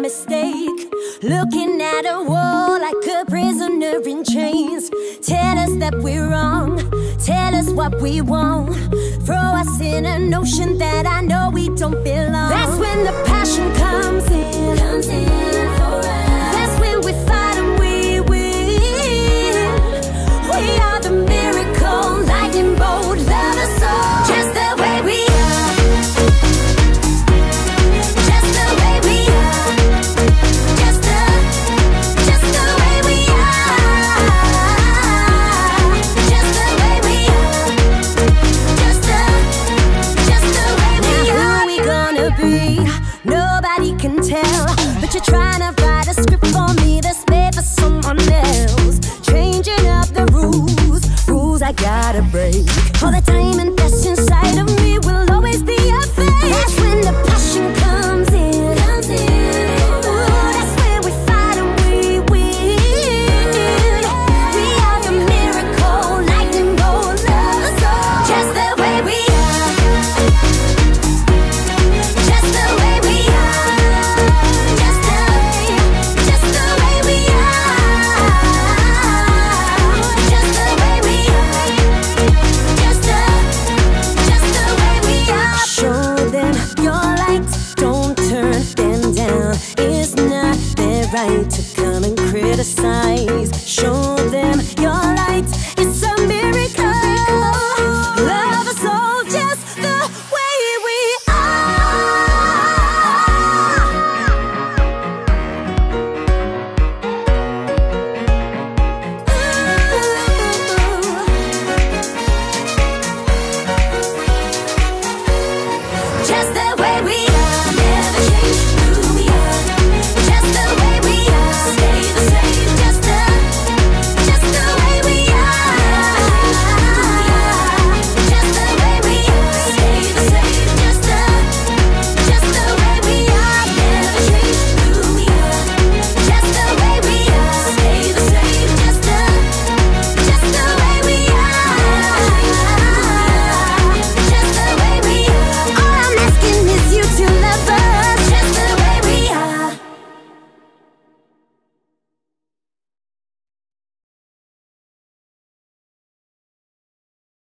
mistake. Looking at a wall like a prisoner in chains. Tell us that we're wrong, tell us what we want. Throw us in an ocean that I know we don't belong. That's when the passion comes in for us. That's when we fight and we win. We are the miracle, lightning bolt, lovers soul. Just the way we are, just the way we are, just the way we are, just the way we are, just the way we are. Who we gonna be? Nobody can tell, but you're trying to write a script for me that's made for someone else. Changing up the rules I gotta break.